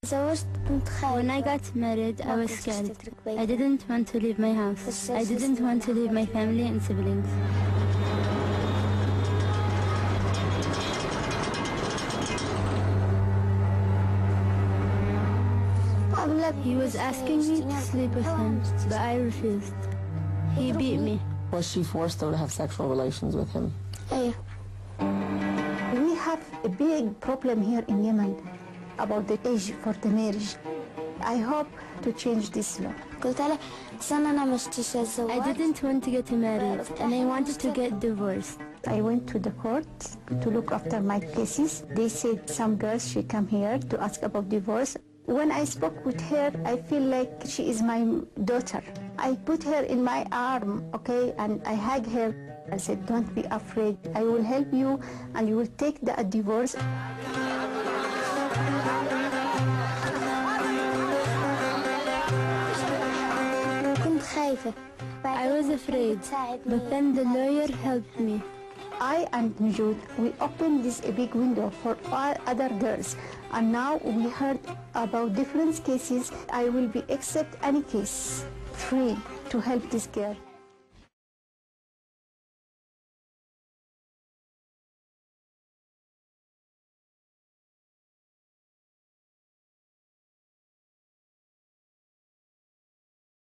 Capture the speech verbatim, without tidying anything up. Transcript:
When I got married, I was scared. I didn't want to leave my house. I didn't want to leave my family and siblings. He was asking me to sleep with him, but I refused. He beat me. Was she forced though to have sexual relations with him? We have a big problem here in Yemen about the age for the marriage. I hope to change this law. I didn't want to get married, and I wanted to get divorced. I went to the court to look after my cases. They said some girls should come here to ask about divorce. When I spoke with her, I feel like she is my daughter. I put her in my arm, okay, and I hug her. I said, don't be afraid. I will help you, and you will take the divorce. I was afraid, but then the lawyer helped me. I and Nujood, we opened this a big window for all other girls, and now we heard about different cases. I will be accept any case free to help this girl.